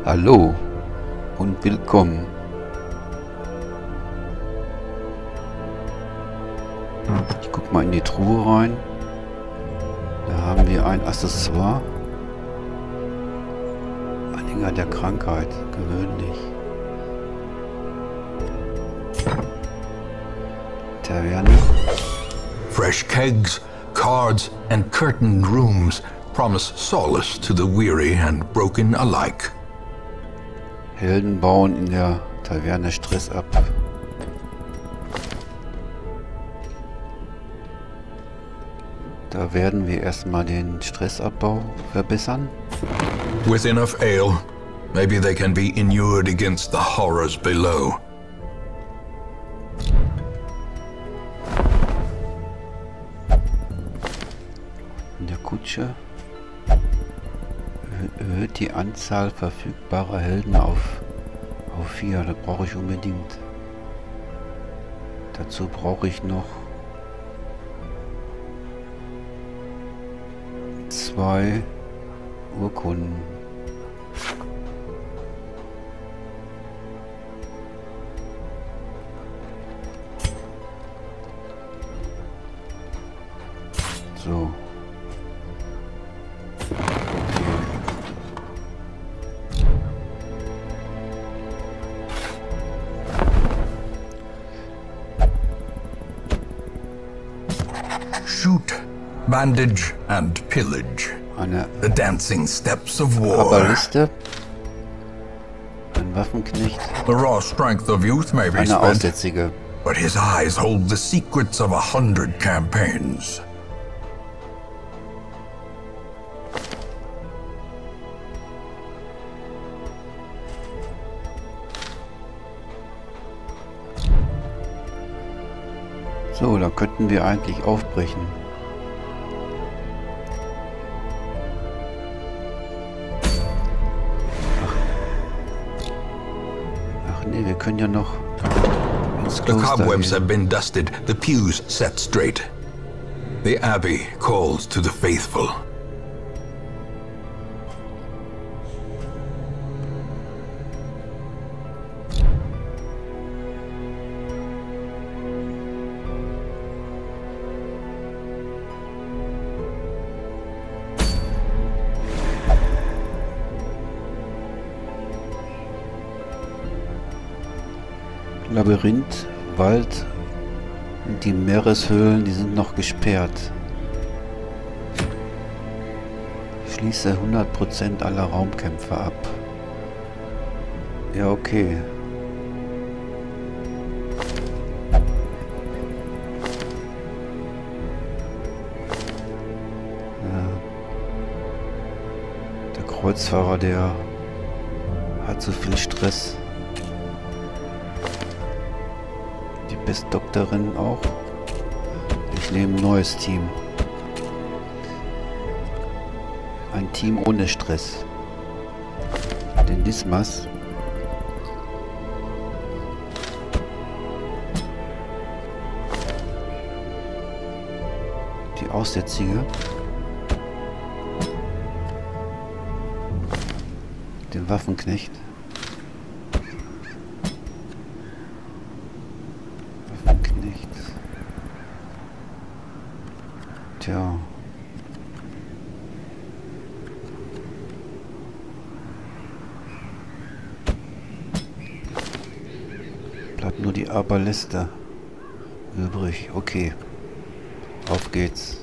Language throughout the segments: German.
Hallo und willkommen. Ich guck mal in die Truhe rein. Da haben wir ein Accessoire. Anhänger der Krankheit, gewöhnlich. Taverne. Fresh kegs, cards, and curtained rooms promise solace to the weary and broken alike. Helden bauen in der Taverne Stress ab. Da werden wir erstmal den Stressabbau verbessern. With enough ale, maybe they can be inured against the horrors below. In der Kutsche erhöht die Anzahl verfügbarer Helden auf 4. Das brauche ich unbedingt. Dazu brauche ich noch 2 Urkunden. So. Shoot, bandage, and pillage. The dancing steps of war. Baliste. Ein Waffenknecht. The raw strength of youth may be Eine spent, Aussätzige. but his eyes hold the secrets of 100 campaigns. So, da könnten wir eigentlich aufbrechen. Ach nee, wir können ja noch ins The Kloster cobwebs gehen. have been dusted, the pews set straight. The abbey calls to the faithful. Labyrinth, Wald und die Meereshöhlen, die sind noch gesperrt. Schließe 100% aller Raumkämpfe ab. Ja, okay. Ja. Der Kreuzfahrer, der hat so viel Stress. Doktorin auch. Ich nehme ein neues Team. Ein Team ohne Stress. Den Dismas. Die Aussätzige. Den Waffenknecht. Tja. Bleibt nur die Arbaleste übrig. Okay. Auf geht's.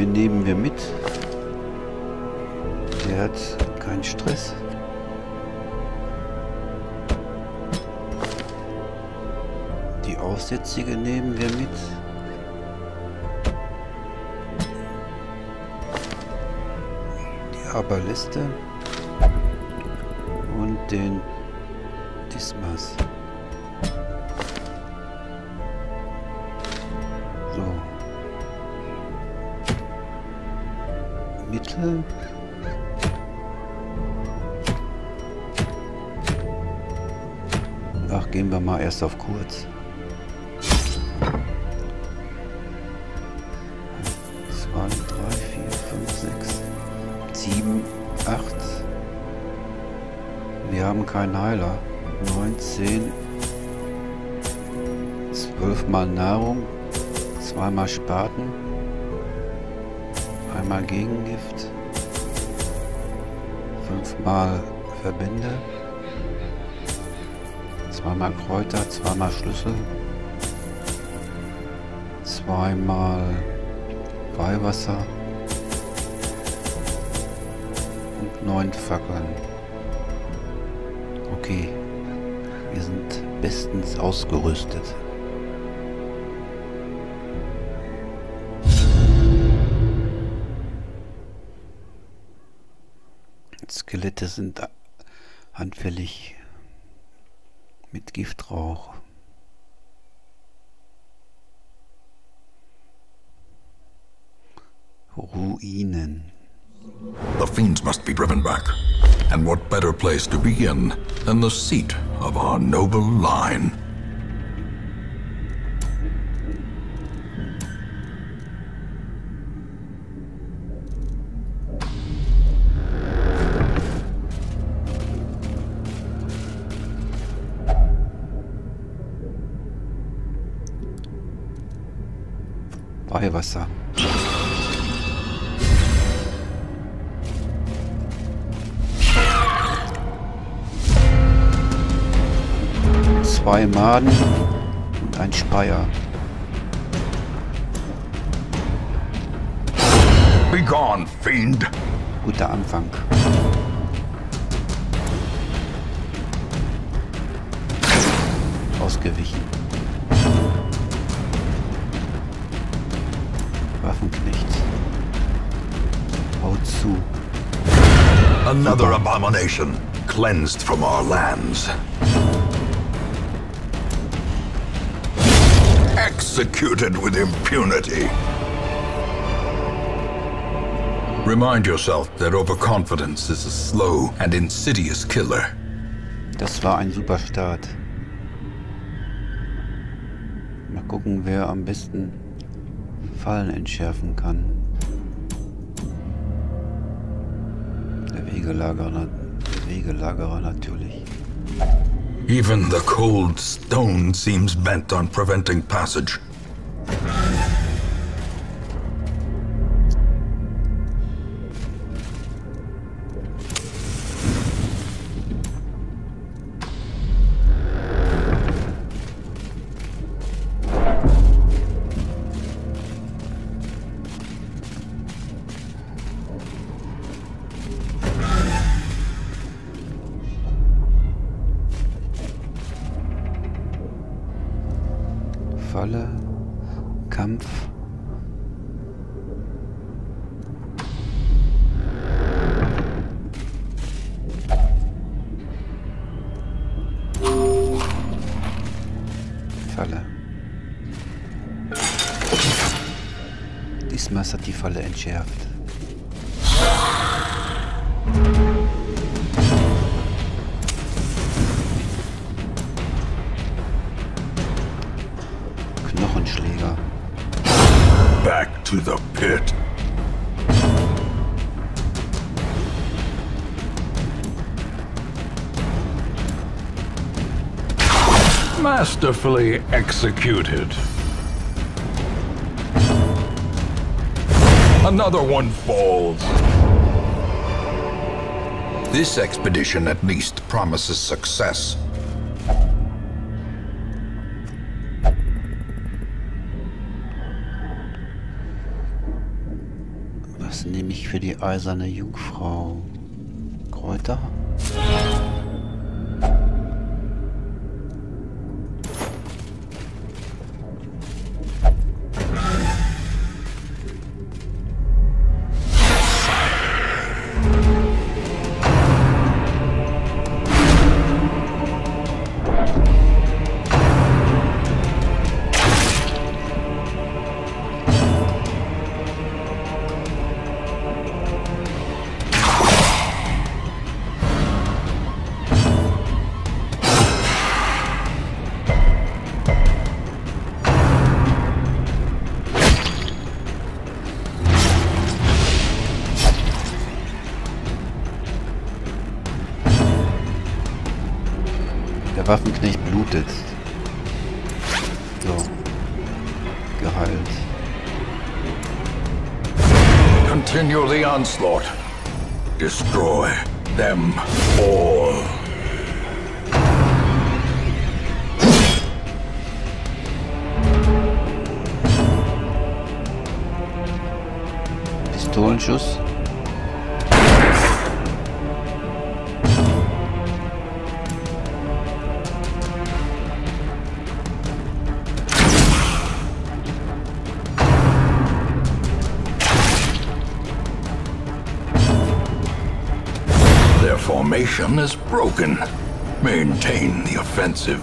Den nehmen wir mit. Der hat keinen Stress. Die Aussätzige nehmen wir mit. Die Abaliste. Und den Dismas. So. Mittel. Ach, gehen wir mal erst auf kurz. 2, 3, 4, 5, 6, 7, 8. Wir haben keinen Heiler. 19. 12 mal Nahrung. 2 mal Spaten. Einmal Gegengift. 5 mal Verbände. 2 mal Kräuter, 2 mal Schlüssel. 2 mal Weihwasser. Und 9 Fackeln. Okay, wir sind bestens ausgerüstet. Skelette sind anfällig mit Giftrauch. Ruinen. The fiends must be driven back. And what better place to begin than the seat of our noble line? Weihwasser. Zwei Maden und ein Speier. Begone, fiend! Guter Anfang. Ausgewichen. Waffenknecht. Haut zu. Another abomination, cleansed from our lands. Executed with impunity. Remind yourself that overconfidence is a slow and insidious killer. Das war ein super Start. Mal gucken, wer am besten Fallen entschärfen kann. Der Wegelagerer natürlich. Even the cold stone seems bent on preventing passage. Falle, Kampf. Falle. Diesmal hat die Falle entschärft. Knochenschläger. Back to the pit. Masterfully executed. Another one falls. This expedition at least promises success. ich für die eiserne Jungfrau? Kräuter? Der Waffenknecht blutet. So. Geheilt. Continue the onslaught. Destroy them all. Pistolenschuss. Their formation is broken. Maintain the offensive.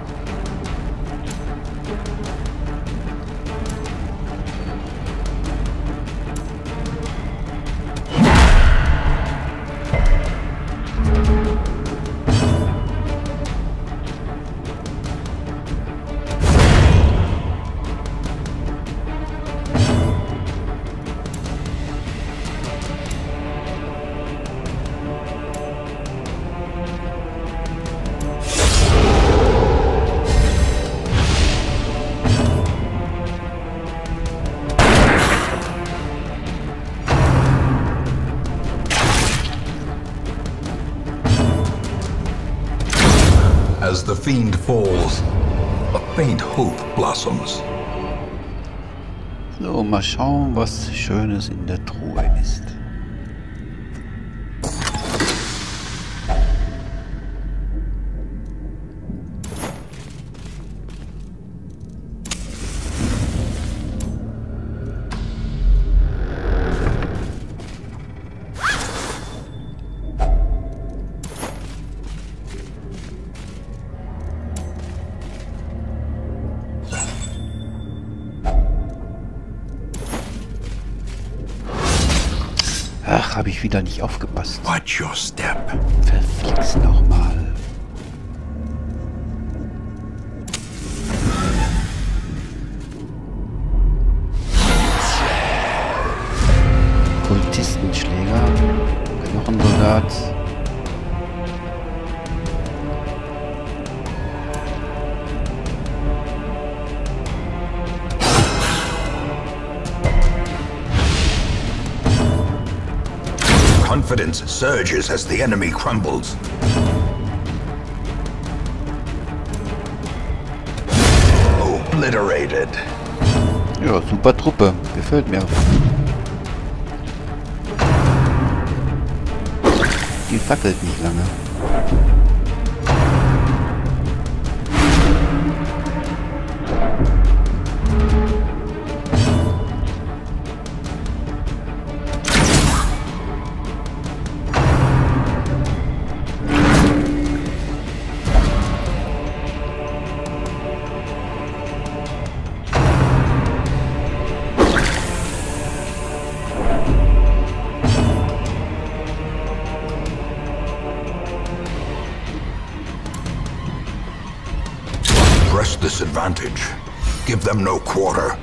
As the fiend falls, a faint hope blossoms. So, mal schauen, was Schönes in der Truhe ist. Ach, habe ich wieder nicht aufgepasst. Watch your step. Verflixt nochmal. Kultistenschläger. Knochensoldat. Confidence surges as the enemy crumbles. Obliterated. Ja, super Truppe. Gefällt mir. Die fackelt nicht lange. Press this advantage. Give them no quarter.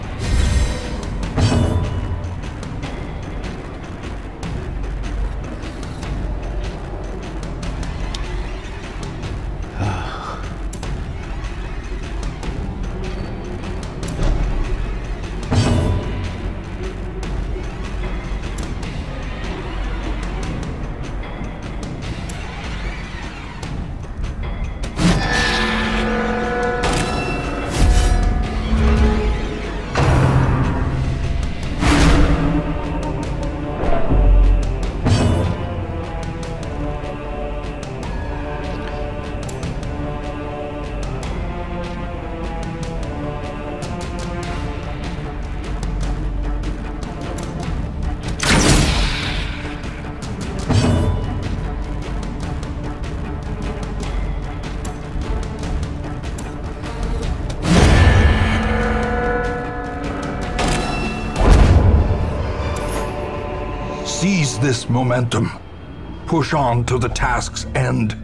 this momentum. Push on to the task's end.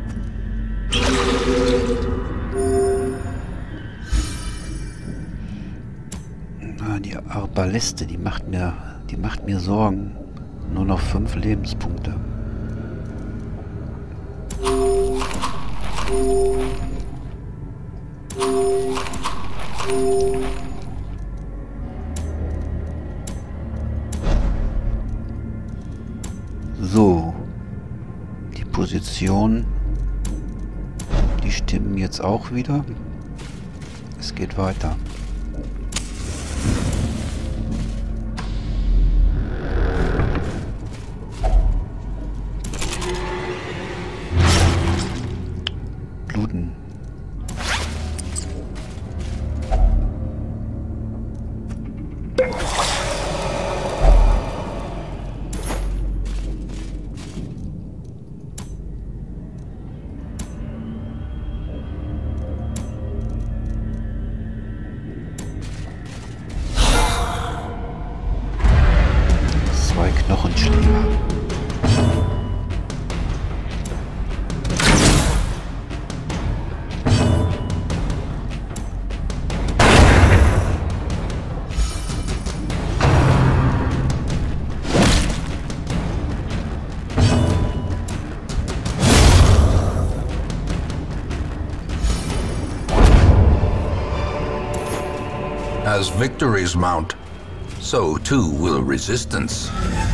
Die Arbaleste, die macht mir Sorgen. Nur noch 5 Lebenspunkte. So. Die Position. Die stimmen jetzt auch wieder. Es geht weiter. Bluten. Knochenschläger. As victories mount, so too will resistance.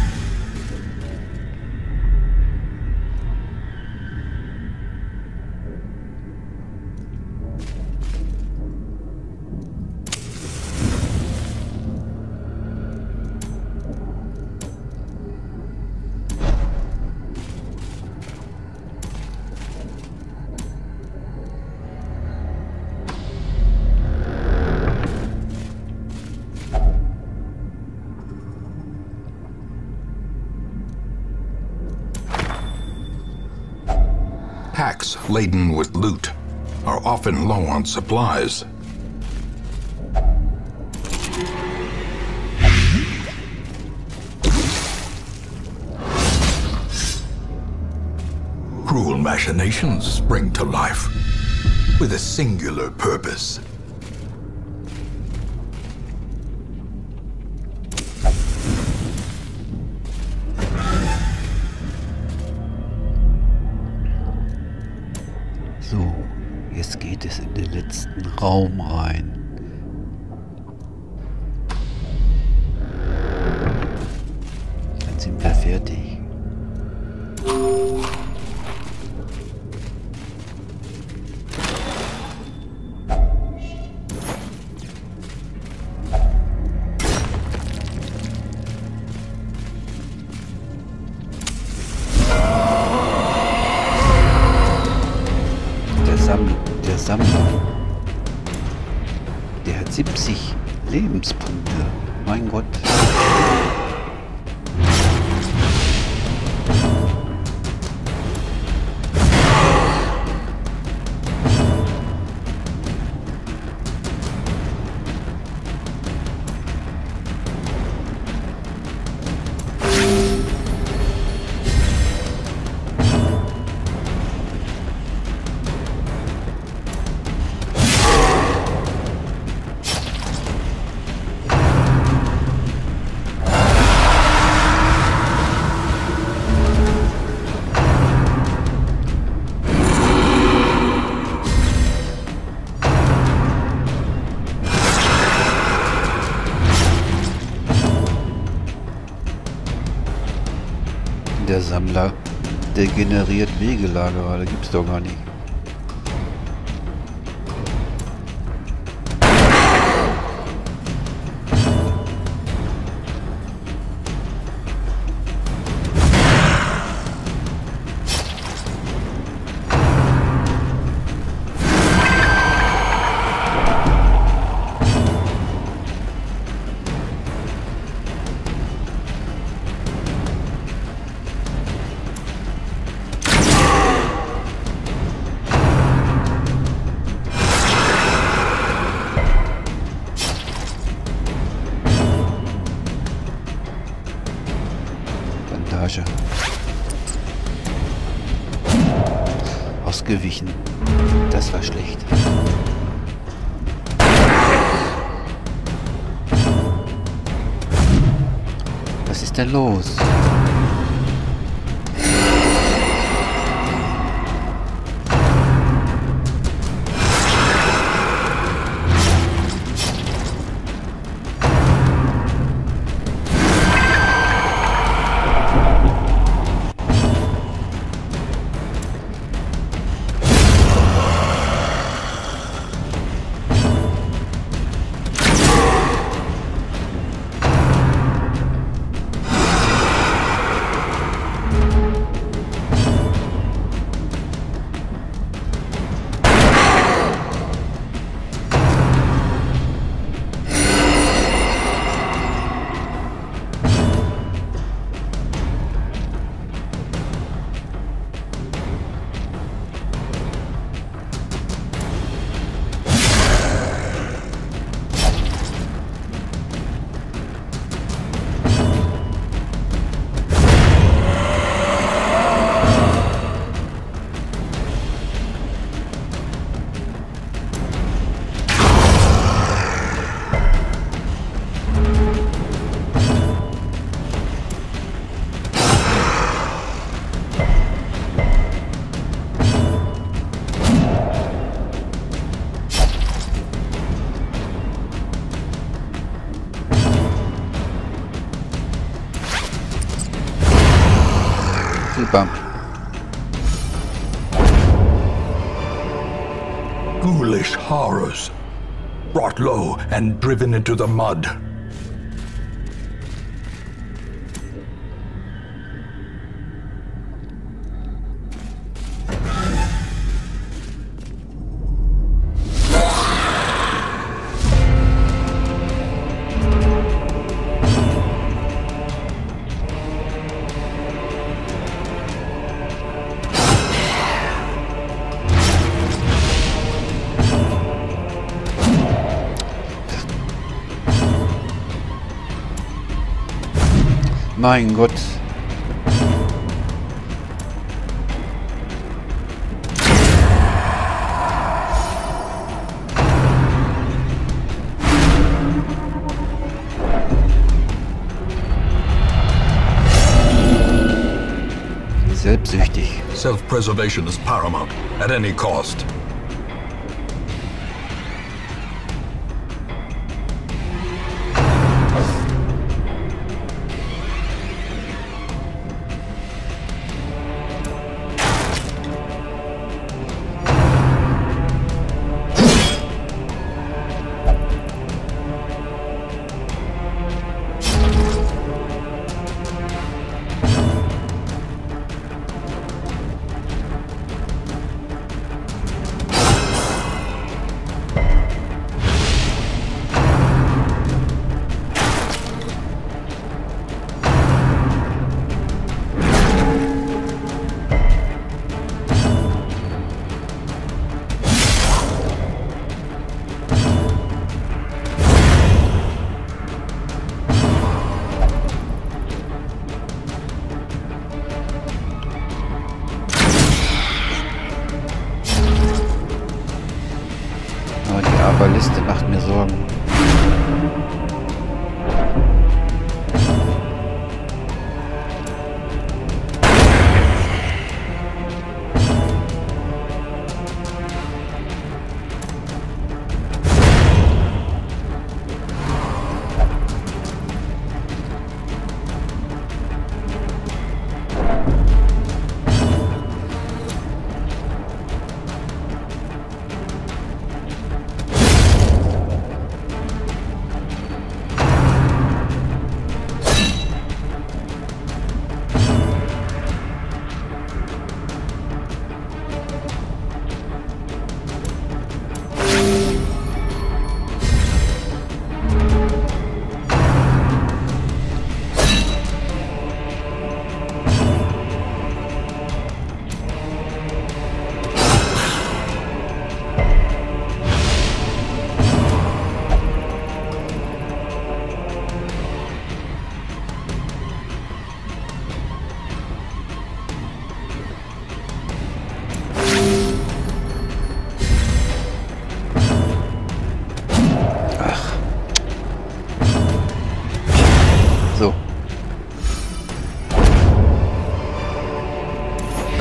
Packs laden with loot are often low on supplies. Cruel machinations spring to life with a singular purpose. So, jetzt geht es in den letzten Raum rein. Dann sind wir fertig. Der Sammler, der hat 70 Lebenspunkte. Mein Gott. Der Sammler, der generiert Wegelagerer, das gibt's doch gar nicht. Ausgewichen. Das war schlecht. Was ist denn los? Super. Ghoulish horrors, brought low and driven into the mud. Mein Gott. Selbstsüchtig. Self-preservation is paramount, at any cost. Baliste macht mir Sorgen.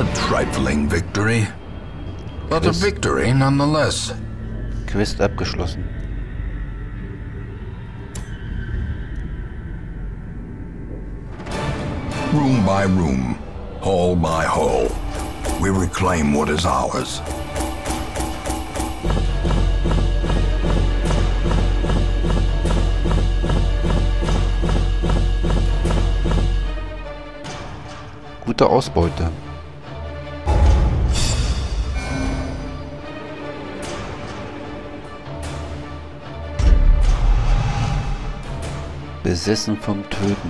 trifling victory, but a victory nonetheless. Quest abgeschlossen. Room by room, hall by hall, we reclaim what is ours. Gute Ausbeute. Besessen vom Töten.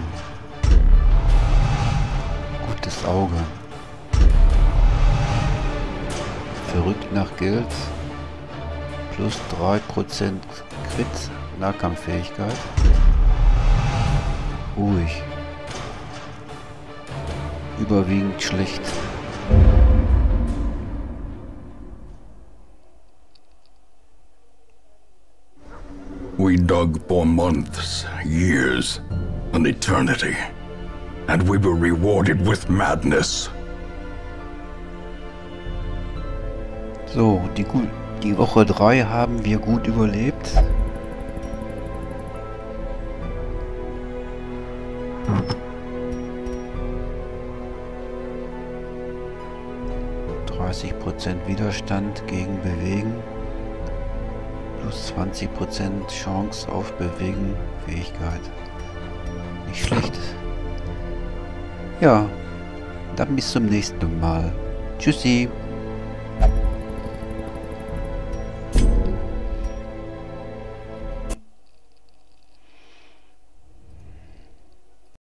Gutes Auge. Verrückt nach Geld. Plus 3% Crit. Nahkampffähigkeit. Ruhig. Überwiegend schlecht. We dug for months, years, an eternity, and we were rewarded with madness. So, die Woche 3 haben wir gut überlebt. % Widerstand gegen Bewegen. Plus 20% Chance auf Bewegen, Fähigkeit. Nicht schlecht. Ja, dann bis zum nächsten Mal. Tschüssi.